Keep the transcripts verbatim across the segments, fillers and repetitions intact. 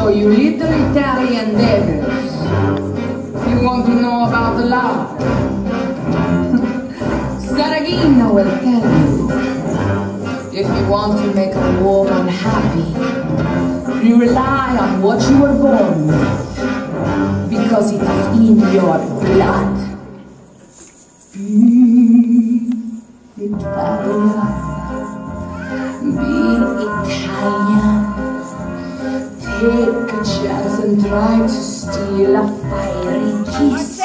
So you little Italian beggars, you want to know about love? Saragina will tell you, if you want to make a woman happy, you rely on what you were born with, because it is in your blood. Be Italian, be Italian. Take a chance and try to steal a fiery kiss.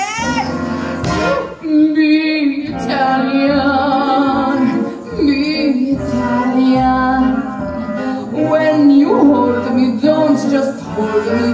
Be Italian, be Italian. When you hold me, don't just hold me